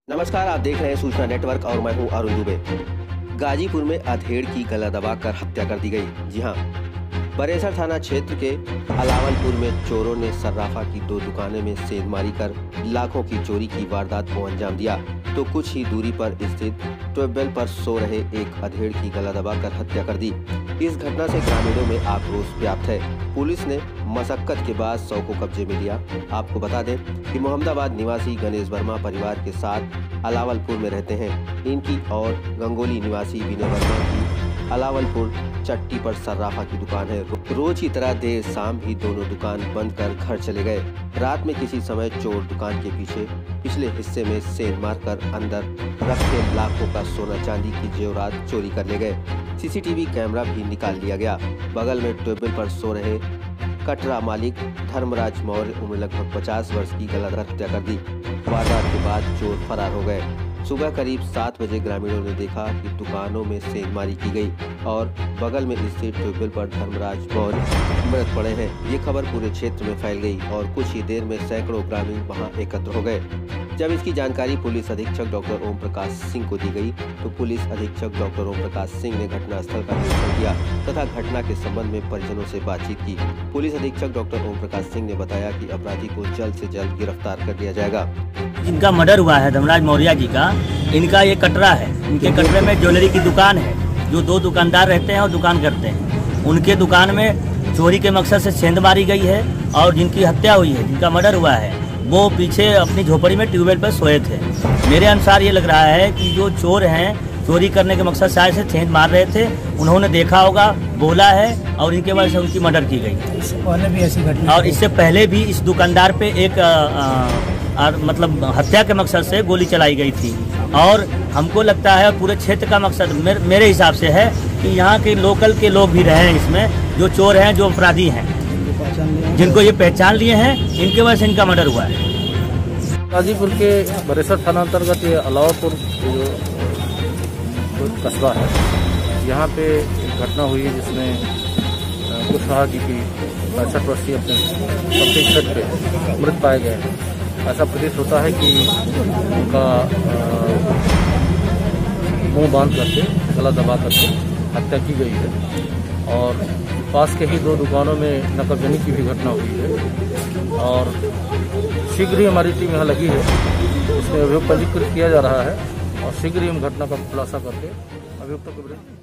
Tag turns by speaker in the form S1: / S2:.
S1: नमस्कार, आप देख रहे हैं सूचना नेटवर्क और मैं हूं अरुण दुबे। गाजीपुर में अधेड़ की गला दबाकर हत्या कर दी गई। जी हां, बरेसर थाना क्षेत्र के अलावलपुर में चोरों ने सर्राफा की 2 दुकानें में सेंधमारी कर लाखों की चोरी की वारदात को अंजाम दिया तो कुछ ही दूरी पर स्थित ट्यूबवेल पर सो रहे एक अधेड़ की गला दबाकर हत्या कर दी। इस घटना से ग्रामीणों में आक्रोश व्याप्त है। पुलिस ने मशक्कत के बाद शव को कब्जे में लिया। आपको बता दें कि मोहम्मदाबाद निवासी गणेश वर्मा परिवार के साथ अलावलपुर में रहते हैं। इनकी और गंगोली निवासी विनय वर्मा की अलावलपुर चट्टी पर सर्राफा की दुकान है। रोज की तरह देर शाम भी दोनों दुकान बंद कर घर चले गए। रात में किसी समय चोर दुकान के पीछे पिछले हिस्से में सेंध मारकर अंदर रखे लाखों का सोना चांदी की जेवरात चोरी कर ले गए। सीसीटीवी कैमरा भी निकाल लिया गया। बगल में ट्यूबवेल पर सो रहे कटरा मालिक धर्मराज मौर्य उम्र लगभग 50 वर्ष की गलाकर हत्या कर दी। वारदात के बाद चोर फरार हो गए। सुबह करीब 7 बजे ग्रामीणों ने देखा कि दुकानों में सेंधमारी की गई और बगल में स्थित ट्यूबवेल पर धर्मराज मौर्य मृत पड़े हैं। ये खबर पूरे क्षेत्र में फैल गई और कुछ ही देर में सैकड़ों ग्रामीण वहां एकत्र हो गए। जब इसकी जानकारी पुलिस अधीक्षक डॉक्टर ओम प्रकाश सिंह को दी गई तो पुलिस अधीक्षक डॉक्टर ओम प्रकाश सिंह ने घटनास्थल का निरीक्षण किया तथा घटना के संबंध में परिजनों से बातचीत की। पुलिस अधीक्षक डॉक्टर ओम प्रकाश सिंह ने बताया कि अपराधी को जल्द से जल्द गिरफ्तार कर लिया जाएगा।
S2: जिनका मर्डर हुआ है धर्मराज मौर्य जी का, इनका ये कटरा है। इनके कटरे में ज्वेलरी की दुकान है जो 2 दुकानदार रहते हैं और दुकान करते हैं। उनके दुकान में चोरी के मकसद से सेंध मारी गई है और जिनकी हत्या हुई है, जिनका मर्डर हुआ है, वो पीछे अपनी झोपड़ी में ट्यूबवेल पर सोए थे। मेरे अनुसार ये लग रहा है कि जो चोर हैं चोरी करने के मकसद से से सेंध मार रहे थे। उन्होंने देखा होगा, बोला है और इनके वजह से उनकी मर्डर की गई।
S3: पहले भी ऐसी घटना
S2: और इससे पहले भी इस दुकानदार पे एक मतलब हत्या के मकसद से गोली चलाई गई थी। और हमको लगता है पूरे क्षेत्र का मकसद मेरे हिसाब से है कि यहाँ के लोकल के लोग भी रहे हैं इसमें, जो चोर हैं, जो अपराधी हैं, जिनको ये पहचान लिए हैं, इनके वजह से इनका मर्डर हुआ है।
S3: गाजीपुर के बरेसर थाना अंतर्गत ये अलावलपुर जो कस्बा है, यहाँ पे एक घटना हुई है जिसमें कुशवाहा जी की 65 वर्षीय अपने छत पे मृत पाए गए हैं। ऐसा प्रतीत होता है कि उनका मुंह बांध करके गला दबा करके हत्या की गई है और पास के ही 2 दुकानों में नकबजनी की भी घटना हुई है और शीघ्र ही हमारी टीम यहाँ लगी है। इसमें अभियोग पंजीकृत किया जा रहा है और शीघ्र ही हम घटना का खुलासा करके अभियुक्तों के विरुद्ध